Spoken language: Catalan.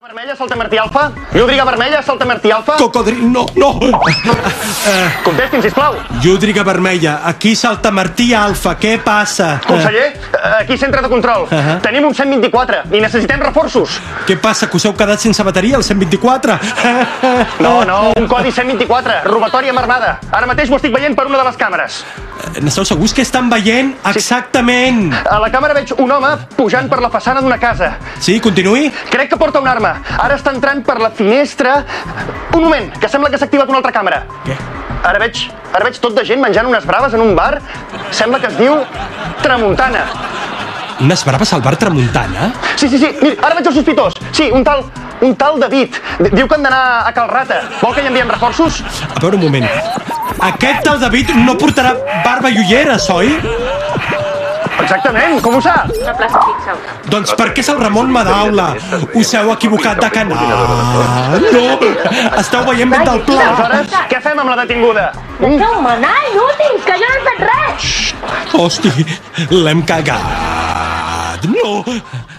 Vermella, Salta Martí Alfa? Llúdriga vermella, Salta Martí Alfa? Cocodril... No! Contestin, sisplau. Llúdriga vermella, aquí Salta Martí Alfa, què passa? Conseller, aquí centre de control. Tenim un 124 i necessitem reforços. Què passa, que us heu quedat sense bateria, el 124? No, un codi 124, robatori amb armada. Ara mateix ho estic veient per una de les càmeres. N'esteu segurs que estan veient? Exactament! A la càmera veig un home pujant per la façana d'una casa. Sí, continuï? Crec que porta una arma. Ara està entrant per la finestra... Un moment, que sembla que s'ha activat una altra càmera. Què? Ara veig tot de gent menjant unes braves en un bar. Sembla que es diu Tramuntana. Unes braves al bar Tramuntana? Sí, mira, ara veig el sospitós. Sí, un tal David. Diu que han d'anar a Cal Rata. Vol que hi enviem reforços? A veure, un moment. Aquest tal David no portarà barba i ulleres, oi? Exactament, com ho sap? Una plaça fixa. Doncs perquè és el Ramon Madaula. Us heu equivocat de canal. No! Esteu veient ben del pla. Aleshores, què fem amb la detinguda? Deixeu manar, inútils, que jo no he fet res! Hosti, l'hem cagat. No!